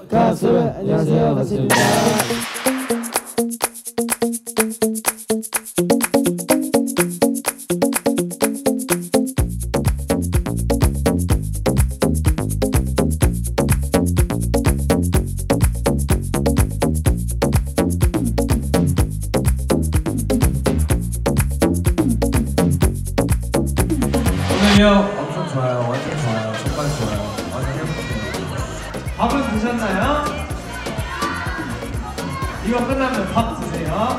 가수 안녕하세요 가수입니다. 오늘요 엄청 좋아요. 완전 좋아요. 정말 좋아요. 완전 행복해요. 밥은 드셨나요? 이거 끝나면 밥 드세요.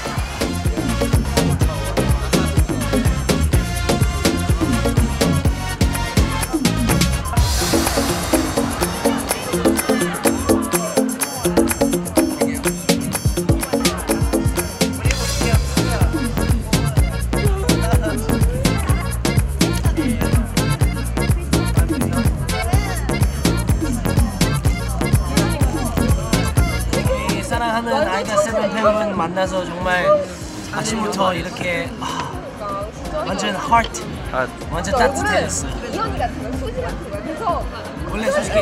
사랑하는 아이가 세븐 팬분 만나서 정말 아침부터 이렇게 완전 하트 완전 따뜻해졌어요. 원래 솔직히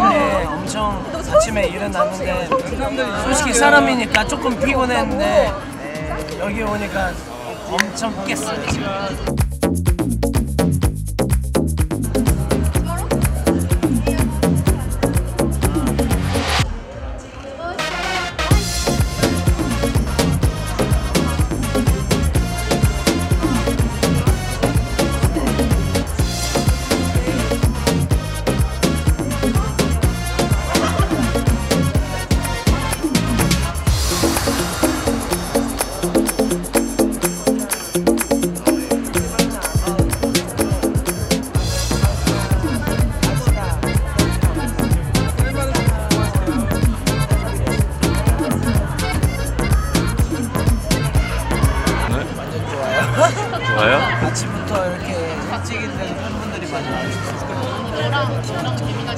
아침에 일어났는데 솔직히 사람이니까 조금 피곤했는데 여기 오니까 엄청 깼어요 지금. 좋아요? 아침부터 이렇게 일찍 있는 팬분들이 많이 와주셔서 저랑 재미가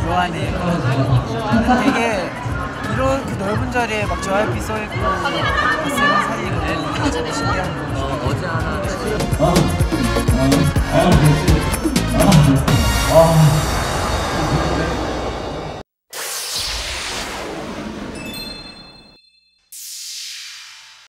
좋아하네요. 되게 이런 그 넓은 자리에 막 JYP 써있고 쓰는 사진이 너무 신기한 거. 어제 하나